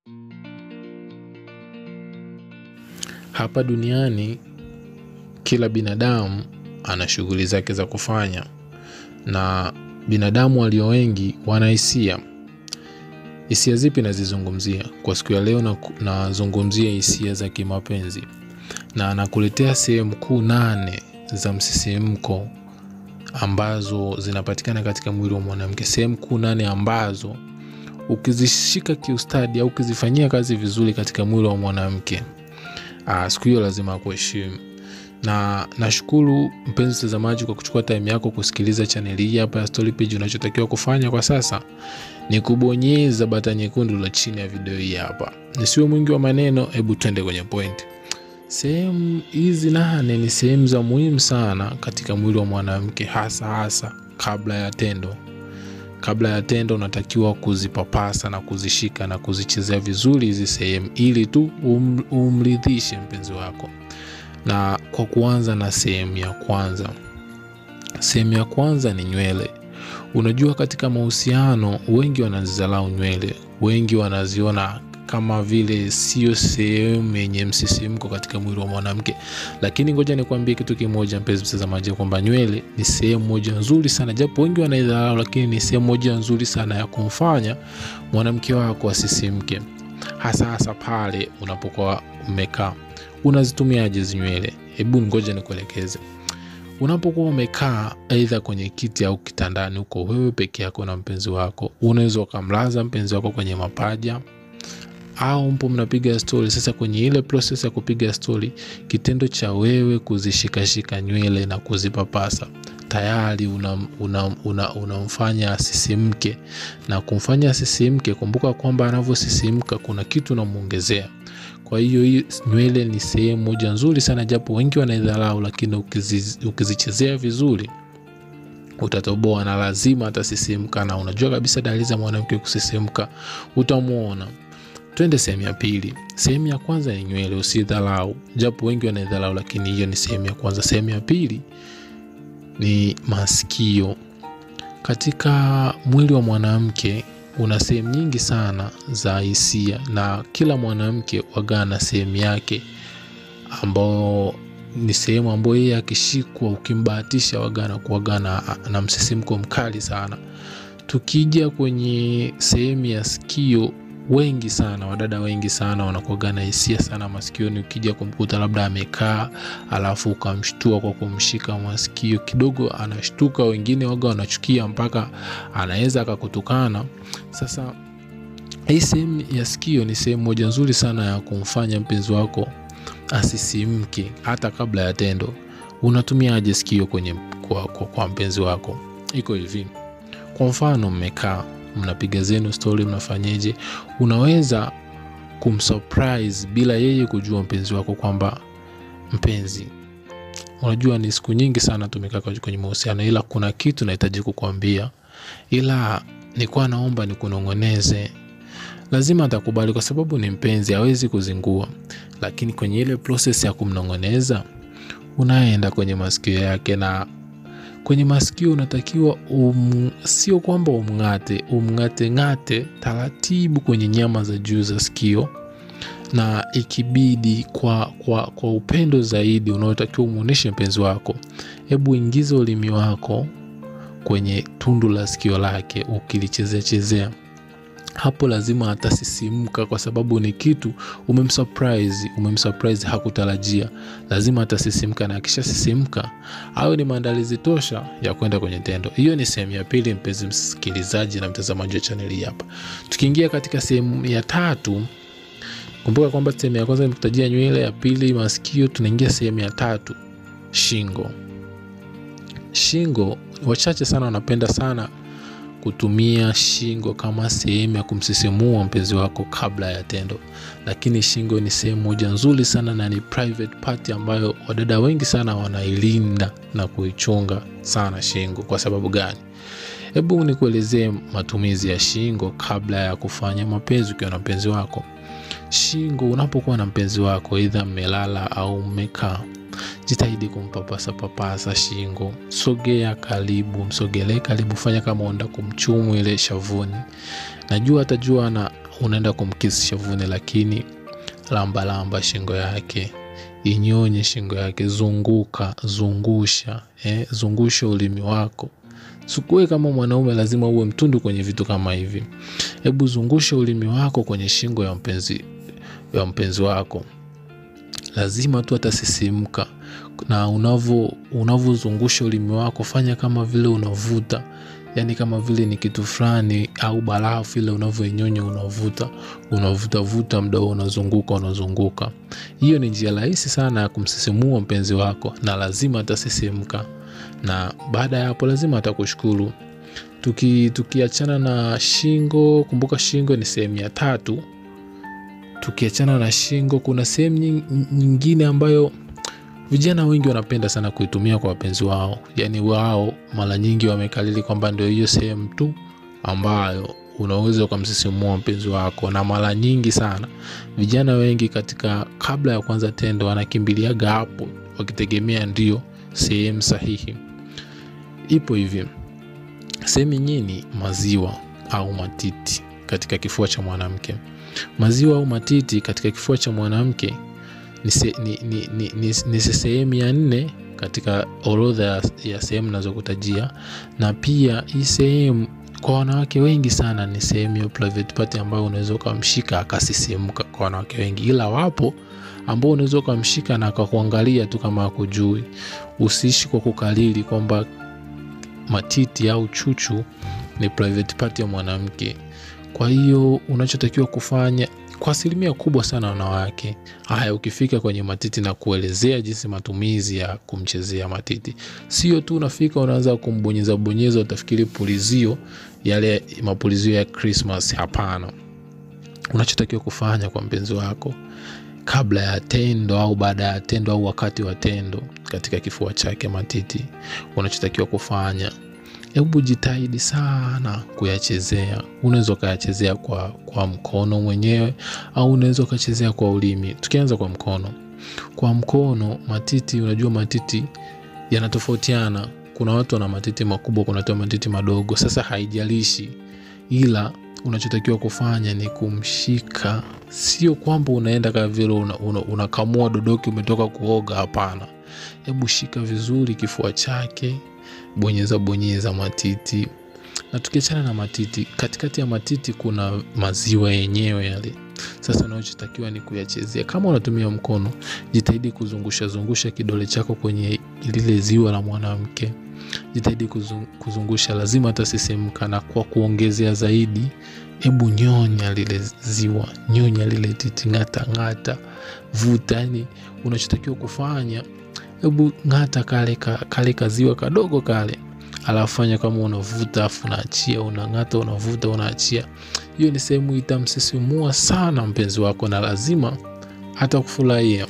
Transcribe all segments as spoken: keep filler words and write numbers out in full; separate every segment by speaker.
Speaker 1: Hapa duniani kila binadamu ana shughuli zake za kufanya, na binadamu walio wengi wana hisia. Hisia zipi nazizungumzia? Kwa siku ya leo na nazungumzia hisia za kimapenzi, na nakuletea sehemu kuu nane za msisimko ambazo zinapatikana katika mwili wa mwanamke. Sehemu kuu nane ambazo ukizishika kiustadi au ukizifanyia kazi vizuri katika mwili wa mwanamke, ah, siku hiyo lazima akuheshimu. Na nashukuru mpenzi mtazamaji kwa kuchukua time yako kusikiliza channel hii hapa ya Story Page. Unachotakiwa kufanya kwa sasa ni kubonyeza button nyekundu la chini ya video hii hapa. Nisiwe mwingi wa maneno, hebu twende kwenye point. Sehemu hizi nane ni sehemu za muhimu sana katika mwili wa mwanamke, hasa hasa kabla ya tendo. Kabla ya tendo unatakiwa kuzipapasa na kuzishika na kuzichezea vizuri hizi sehemu ili tu um, umridhishe mpenzi wako. Na kwa kuanza na sehemu ya kwanza. Sehemu ya kwanza ni nywele. Unajua katika mahusiano wengi wanazidharau nywele. Wengi wanaziona kama vile sio sehemu yenye msisimko katika mwili wa mwanamke. Lakini ngoja nikwambie kitu kimoja mpenzi mtazamaji, kwamba nywele ni sehemu moja nzuri sana, japo wengi wanaidharau, lakini ni sehemu moja nzuri sana ya kumfanya mwanamke wako asisimke. Hasa hasa pale unapokuwa umekaa. Unazitumiaje hizo nywele? Hebu ngoja nikuelekeze. Unapokuwa umekaa aidha kwenye kiti au kitandani, uko wewe peke yako na mpenzi wako, unaweza kumlaza mpenzi wako kwenye mapaja au mpo mnapiga story. Sasa kwenye ile process ya kupiga story, kitendo cha wewe kuzishikashika nywele na kuzipapasa tayari unamfanya una, una, una asisimke. Na kumfanya asisimke, kumbuka kwamba anavyosisimka kuna kitu unamuongezea. Kwa hiyo hii nywele ni sehemu moja nzuri sana, japo wengi wanaidharau, lakini ukizi, ukizichezea vizuri utatoboa na lazima atasisimka. Na unajua kabisa dalili za mwanamke kusisimka utamuona. Twende sehemu ya pili. Sehemu ya kwanza ni nywele, usidharau, japo wengi wanaidharau, lakini hiyo ni sehemu ya kwanza. Sehemu ya pili ni masikio. Katika mwili wa mwanamke una sehemu nyingi sana za hisia, na kila mwanamke waga na sehemu yake ambao ni sehemu ambayo yeye akishikwa ukimbahatisha waga na kuwaga na, na msisimko mkali sana. Tukija kwenye sehemu ya sikio, wengi sana wadada wengi sana wanakuwa na hisia sana masikioni. Ukija kumkuta labda amekaa alafu ukamshtua kwa kumshika masikio kidogo, anashtuka. Wengine waga wanachukia mpaka anaweza akakutukana. Sasa hii sehemu ya sikio ni sehemu moja nzuri sana ya kumfanya mpenzi wako asisimke hata kabla ya tendo. Unatumiaje sikio kwenye kwa, kwa, kwa mpenzi wako? Iko hivi. Kwa mfano mmekaa mnapiga zenu story, mnafanyeje? Unaweza kumsurprise bila yeye kujua mpenzi wako kwamba mpenzi, unajua ni siku nyingi sana tumekaa kwenye mahusiano, ila kuna kitu nahitaji kukuambia, ila nilikuwa naomba nikunongoneze. Lazima atakubali kwa sababu ni mpenzi, hawezi kuzingua. Lakini kwenye ile process ya kumnongoneza, unaenda kwenye masikio yake, na kwenye masikio unatakiwa um, sio kwamba umngate, umngate ngate taratibu kwenye nyama za juu za sikio, na ikibidi kwa kwa kwa upendo zaidi unaotakiwa umuoneshe mpenzi wako. Hebu ingiza ulimi wako kwenye tundu la sikio lake ukilichezea chezea. Hapo lazima atasisimka kwa sababu ni kitu umemsurprise, umemsurprise hakutarajia. Lazima atasisimka, na kisha sisimka au ni maandalizi tosha ya kwenda kwenye tendo. Hiyo ni sehemu ya pili mpenzi msikilizaji na mtazamaji wa channel hii hapa. Tukiingia katika sehemu ya tatu, kumbuka kwamba sehemu ya kwanza nimekutajia nywele, ya pili masikio, tunaingia sehemu ya tatu, shingo. Shingo wachache sana wanapenda sana kutumia shingo kama sehemu ya kumsisimua mpenzi wako kabla ya tendo, lakini shingo ni sehemu moja nzuri sana na ni private party ambayo wadada wengi sana wanailinda na kuichunga sana shingo. Kwa sababu gani? Hebu nikuelezee matumizi ya shingo kabla ya kufanya mapenzi ukiwa na mpenzi wako. Shingo unapokuwa na mpenzi wako, aidha mmelala au mmekaa, jitahidi kumpapasa papasa shingo. Sogea karibu, msogelee karibu, fanya kama unataka kumchumu ile shavuni. Najua atajua na unaenda kumkisi shavuni, lakini lamba lamba shingo yake, inyonye shingo yake, zunguka, zungusha, eh, zungusha ulimi wako. Sikuwe kama mwanaume lazima uwe mtundu kwenye vitu kama hivi. Hebu zungusha ulimi wako kwenye shingo ya mpenzi ya mpenzi wako. Lazima tu atasisimka. Na unavo unavozungusha ulimi wako, fanya kama vile unavuta. Yani kama vile ni kitu fulani au barafu ile unavyoinyonya unavuta, unavuta vuta muda unazunguka unazunguka. Hiyo ni njia rahisi sana ya kumsisimua mpenzi wako, na lazima atasisimka. Na baada ya hapo lazima atakushukuru. Tuki tukiachana na shingo, kumbuka shingo ni sehemu ya tatu. Tukiachana na shingo, kuna sehemu nyingine ambayo vijana wengi wanapenda sana kuitumia kwa wapenzi wao. Yani wao mara nyingi wamekalili kwamba ndio hiyo sehemu tu ambayo unaweza kumsisimua mpenzi wako. Na mara nyingi sana vijana wengi katika kabla ya kuanza tendo wanakimbiliaga hapo, wakitegemea ndio sehemu sahihi. Ipo hivi. Sehemu nyingine maziwa au matiti katika kifua cha mwanamke. Maziwa au matiti katika kifua cha mwanamke ni se, ni ni ni, ni, ni sehemu ya nne katika orodha ya, ya sehemu ninazokutajia. Na pia hii sehemu kwa wanawake wengi sana ni sehemu ya private party ambayo unaweza kumshika akasisimka kwa wanawake wengi. Ila wapo ambao unaweza kumshika na akakuangalia tu kama hakujui. Usiishi kwa kukalili kwamba matiti au chuchu ni private party ya mwanamke. Kwa hiyo unachotakiwa kufanya kwa asilimia kubwa sana wanawake, haya ukifika kwenye matiti na kuelezea jinsi matumizi ya kumchezea matiti. Sio tu unafika unaanza kumbonyeza bonyeza utafikiri pulizio yale mapulizio ya Christmas. Hapana. Unachotakiwa kufanya kwa mpenzi wako kabla ya tendo au baada ya tendo au wakati wa tendo katika kifua chake matiti, unachotakiwa kufanya, hebu jitahidi sana kuyachezea. Unaweza kuyachezea kwa kwa mkono mwenyewe au unaweza kuchezea kwa ulimi. Tukianza kwa mkono. Kwa mkono matiti, unajua matiti yanatofautiana. Kuna watu wana matiti makubwa, kuna watu wana matiti madogo. Sasa haijalishi, ila unachotakiwa kufanya ni kumshika. Sio kwamba unaenda kama vile unakamua una, una dodoki umetoka kuoga, hapana. Hebu shika vizuri kifua chake, bonyeza bonyeza matiti. Na tukiachana na matiti, katikati ya matiti kuna maziwa yenyewe yale. Sasa unachotakiwa ni kuyachezea. Kama unatumia mkono, jitahidi kuzungusha zungusha kidole chako kwenye lile ziwa la mwanamke. Jitahidi kuzungusha, lazima atasisimka. Na kwa kuongezea zaidi, hebu nyonya lile ziwa, nyonya lile titi, ngata ngata, vuta. Yani unachotakiwa kufanya, hebu ngata kale kale kaziwa kadogo kale, alafu fanya kama unavuta afu unaachia, unangata unavuta unaachia. Hiyo ni sehemu itamsisimua sana mpenzi wako na lazima hata kufurahia.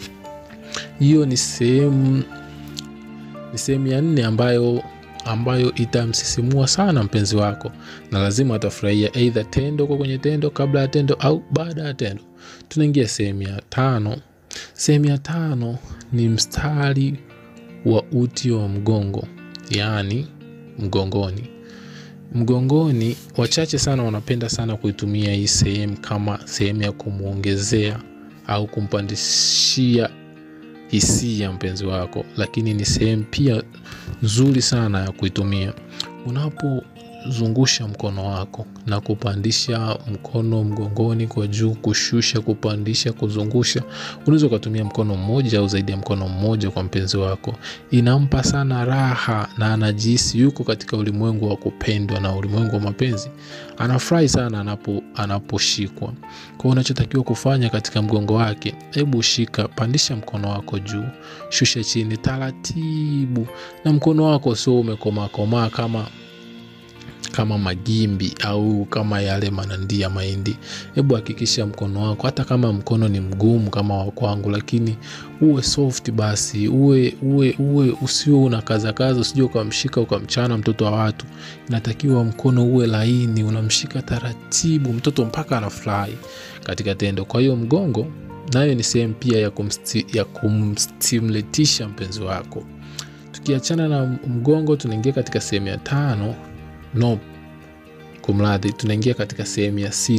Speaker 1: Hiyo ni sehemu ni sehemu ya nne ambayo ambayo itamsisimua sana mpenzi wako na lazima atafurahia, either tendo kwa kwenye tendo, kabla ya tendo au baada ya tendo. Tunaingia sehemu ya tano. Sehemu ya tano ni mstari wa uti wa mgongo, yani mgongoni. Mgongoni wachache sana wanapenda sana kuitumia hii sehemu kama sehemu ya kumuongezea au kumpandishia hisia mpenzi wako, lakini ni sehemu pia nzuri sana ya kuitumia. Unapozungusha mkono wako na kupandisha mkono mgongoni kwa juu, kushusha, kupandisha, kuzungusha, unaweza kutumia mkono mmoja au zaidi ya mkono mmoja kwa mpenzi wako. Inampa sana raha na anajihisi yuko katika ulimwengu wa kupendwa na ulimwengu wa mapenzi. Anafurahi sana anapo anaposhikwa. Kwa unachotakiwa kufanya katika mgongo wake, hebu shika, pandisha mkono wako juu, shusha chini taratibu, na mkono wako sio umekoma koma kama kama magimbi au kama yale manandia mahindi. Hebu hakikisha mkono wako, hata kama mkono ni mgumu kama wa kwangu, lakini uwe soft basi, uwe uwe uwe usiwe unakaza kaza, usije ukamshika ukamchana mtoto wa watu. Inatakiwa mkono uwe laini, unamshika taratibu mtoto mpaka anafurahi katika tendo. Kwa hiyo mgongo nayo ni sehemu pia ya kumsti, ya kumstimulatisha mpenzi wako. Tukiachana na mgongo, tunaingia katika sehemu ya tano. No, kumradhi, tunaingia katika sehemu ya sita.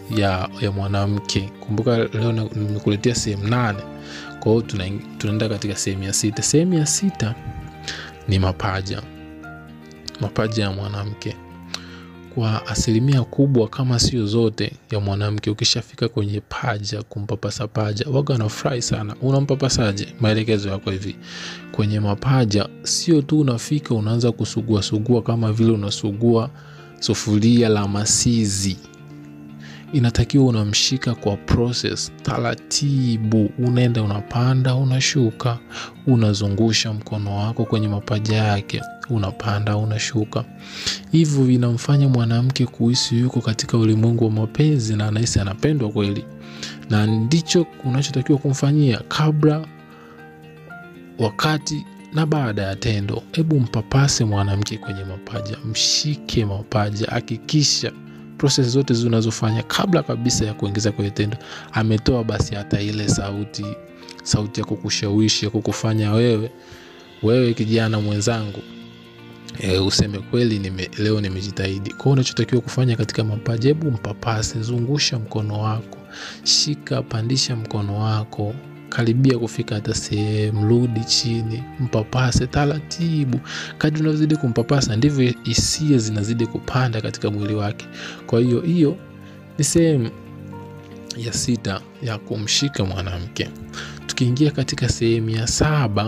Speaker 1: ya, ya mwanamke. Kumbuka leo nimekuletea sehemu nane. Kwa hiyo tunaenda katika sehemu ya sita. Sehemu ya sita ni mapaja. Mapaja ya mwanamke. Kwa asilimia kubwa kama sio zote ya mwanamke, ukishafika kwenye paja, kumpapasa paja, waga anafurahi sana. Unampapasaje? Maelekezo yako hivi. Kwenye mapaja sio tu unafika unaanza kusugua sugua kama vile unasugua sufuria la masizi. Inatakiwa unamshika kwa process taratibu. Unaenda unapanda, unashuka, unazungusha mkono wako kwenye mapaja yake, unapanda, unashuka. Hivyo vinamfanya mwanamke kuhisi yuko katika ulimwengu wa mapenzi na anahisi anapendwa kweli. Na ndicho unachotakiwa kumfanyia kabla, wakati na baada ya tendo. Hebu mpapase mwanamke kwenye mapaja, mshike mapaja, hakikisha process zote zinazofanya kabla kabisa ya kuingiza kwenye tendo ametoa basi hata ile sauti sauti ya kukushawishi, ya kukufanya wewe wewe kijana mwenzangu e, useme kweli nime, leo nimejitahidi. Kwa hiyo unachotakiwa kufanya katika mapaja, hebu mpapase, zungusha mkono wako, shika, pandisha mkono wako, karibia kufika hata sehemu, rudi chini, mpapase taratibu. Kadri unavyozidi kumpapasa ndivyo hisia zinazidi kupanda katika mwili wake. Kwa hiyo hiyo ni sehemu ya sita ya kumshika mwanamke. Tukiingia katika sehemu ya saba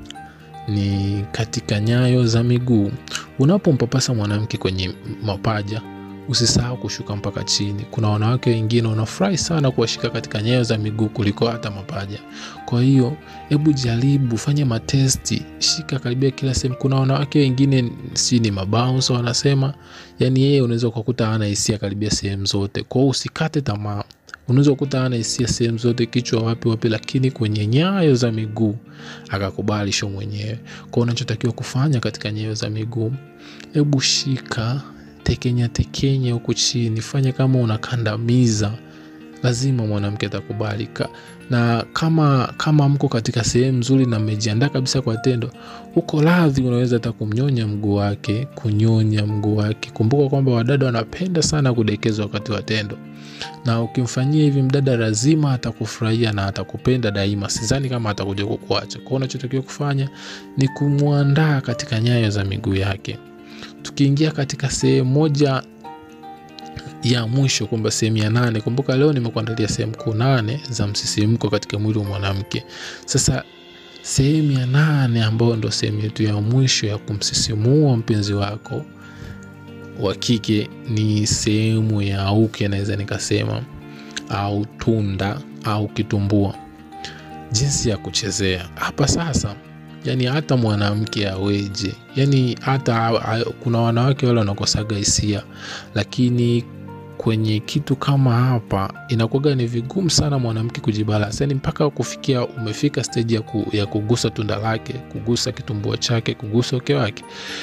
Speaker 1: ni katika nyayo za miguu. Unapompapasa mwanamke kwenye mapaja, usisahau kushuka mpaka chini. Kuna wanawake wengine wanafurahi sana kuwashika katika nyayo za miguu kuliko hata mapaja. Kwa hiyo hebu jaribu, fanya matesti, shika karibia kila sehemu. Kuna wanawake wengine si ni mabounce wanasema, yani yeye unaweza kukuta hana hisia karibia sehemu zote. Kwa hiyo usikate tamaa. Unaweza kukuta hana hisia sehemu zote, kichwa wapi wapi, lakini kwenye nyayo za miguu akakubali show mwenyewe. Kwa hiyo unachotakiwa kufanya katika nyayo za miguu, hebu shika, tekenya tekenya huko chini, fanya kama unakandamiza. Lazima mwanamke atakubalika. Na kama kama mko katika sehemu nzuri na mmejiandaa kabisa kwa tendo, uko radhi, unaweza hata kumnyonya mguu wake, kunyonya mguu wake. Kumbuka kwamba wadada wanapenda sana kudekezwa wakati wa tendo. Na ukimfanyia hivi mdada lazima atakufurahia na atakupenda daima. Sidhani kama atakuja kukuacha. Kwa hiyo unachotakiwa kufanya ni kumuandaa katika nyayo za miguu yake. Tukiingia katika sehemu moja ya mwisho, kwamba sehemu ya nane. Kumbuka leo nimekuandalia sehemu kuu nane za msisimko katika mwili wa mwanamke. Sasa sehemu ya nane ambayo ndo sehemu yetu ya mwisho ya kumsisimua mpenzi wako wa kike ni sehemu ya uke, naweza nikasema, au tunda au kitumbua. Jinsi ya kuchezea hapa sasa, yani hata mwanamke aweje, yani hata kuna wanawake wale wanakosaga hisia, lakini kwenye kitu kama hapa inakuwa ni vigumu sana mwanamke kujibalance. Yani mpaka kufikia umefika stage ya, ku, ya kugusa tunda lake, kugusa kitumbua chake, kugusa uke wake,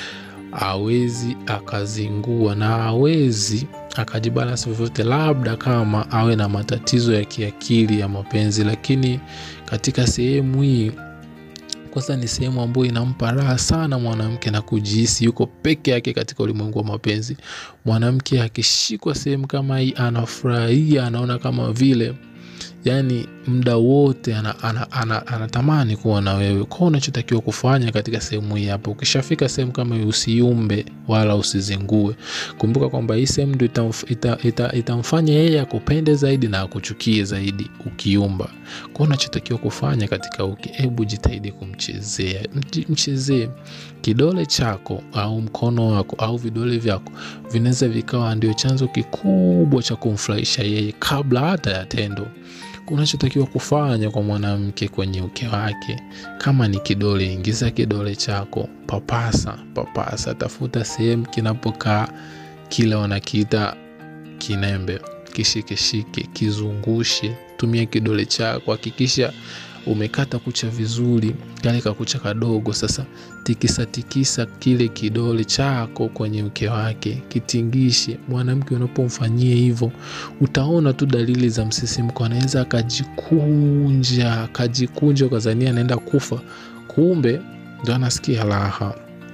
Speaker 1: hawezi akazingua na hawezi akajibalance vyovyote, labda kama awe na matatizo ya kiakili ya mapenzi. Lakini katika sehemu hii, kwanza ni sehemu ambayo inampa raha sana mwanamke na kujihisi yuko peke yake katika ulimwengu wa mapenzi. Mwanamke akishikwa sehemu kama hii anafurahia, anaona kama vile yani muda wote anatamani ana, ana, ana kuwa na wewe. Kwa unachotakiwa kufanya katika sehemu hii hapa, ukishafika sehemu kama hii, usiumbe wala usizingue. Kumbuka kwamba hii sehemu ndio itamfanya ita, ita, ita yeye akupende zaidi na akuchukie zaidi ukiumba. Kwa unachotakiwa kufanya katika uki, hebu jitahidi kumchezea. Mchezee kidole chako au mkono wako au vidole vyako, vinaweza vikawa ndio chanzo kikubwa cha kumfurahisha yeye kabla hata ya tendo. Unachotakiwa kufanya kwa mwanamke kwenye uke wake, kama ni kidole, ingiza kidole chako, papasa papasa, tafuta sehemu kinapokaa kila wanakiita kinembe, kishike shike, kizungushe, tumia kidole chako, hakikisha umekata kucha vizuri, kale kakucha kadogo. Sasa tikisa tikisa kile kidole chako kwenye uke wake, kitingishe. Mwanamke unapomfanyia hivyo, utaona tu dalili za msisimko. Anaweza akajikunja, akajikunja ukazania anaenda kufa, kumbe ndo anasikia raha.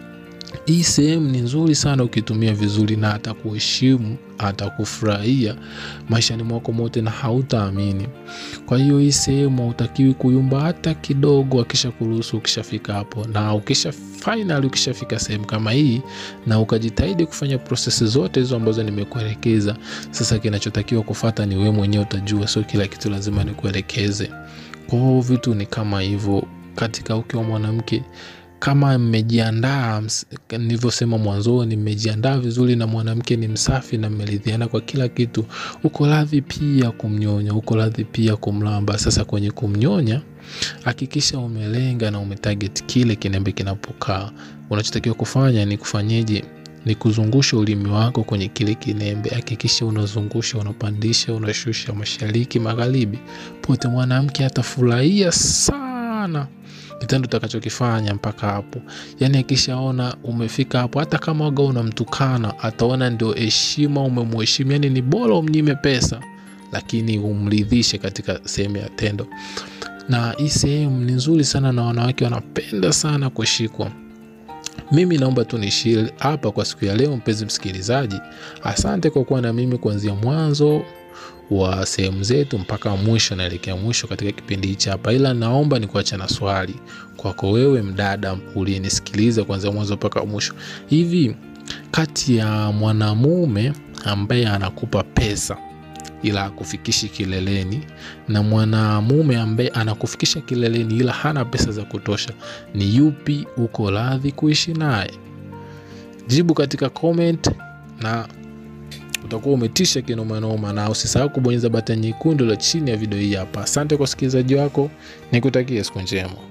Speaker 1: Hii sehemu ni nzuri sana ukitumia vizuri, na atakuheshimu, atakufurahia maishani mwako mote na hautaamini. Kwa hiyo hii sehemu hutakiwi kuyumba hata kidogo akisha kuruhusu ukishafika hapo. Na ukisha finally ukishafika sehemu kama hii na ukajitahidi kufanya process zote hizo ambazo nimekuelekeza, sasa kinachotakiwa kufuata ni wewe mwenyewe utajua, sio kila kitu lazima nikuelekeze. Kwa hiyo vitu ni kama hivyo katika ukiwa mwanamke. Kama mmejiandaa, nilivyosema mwanzoni, mmejiandaa vizuri na mwanamke ni msafi na mmeridhiana kwa kila kitu, uko radhi pia kumnyonya, uko radhi pia kumlamba. Sasa kwenye kumnyonya, hakikisha umelenga na umetarget kile kinembe kinapokaa. Unachotakiwa kufanya ni kufanyeje? Ni kuzungusha ulimi wako kwenye kile kinembe. Hakikisha unazungusha, unapandisha, unashusha, mashariki, magharibi, pote. Mwanamke atafurahia sana kitendo utakachokifanya mpaka hapo. Yani akishaona umefika hapo, hata kama waga unamtukana, ataona ndio heshima, umemheshimu. Yani ni bora umnyime pesa, lakini umridhishe katika sehemu ya tendo. Na hii sehemu ni nzuri sana na wanawake wanapenda sana kushikwa. Mimi naomba tu nishie hapa kwa siku ya leo, mpenzi msikilizaji. Asante kwa kuwa na mimi kuanzia mwanzo wa sehemu zetu mpaka mwisho, naelekea mwisho katika kipindi hichi hapa. Ila naomba nikuache na swali kwako wewe mdada uliyenisikiliza kuanzia mwanzo mpaka mwisho. Hivi kati ya mwanamume ambaye anakupa pesa ila hakufikishi kileleni na mwanamume ambaye anakufikisha kileleni ila hana pesa za kutosha, ni yupi uko radhi kuishi naye? Jibu katika comment na utakuwa umetisha kinoma noma. Na usisahau kubonyeza button nyekundu la chini ya video hii hapa. Asante kwa usikilizaji wako, nikutakie siku njema.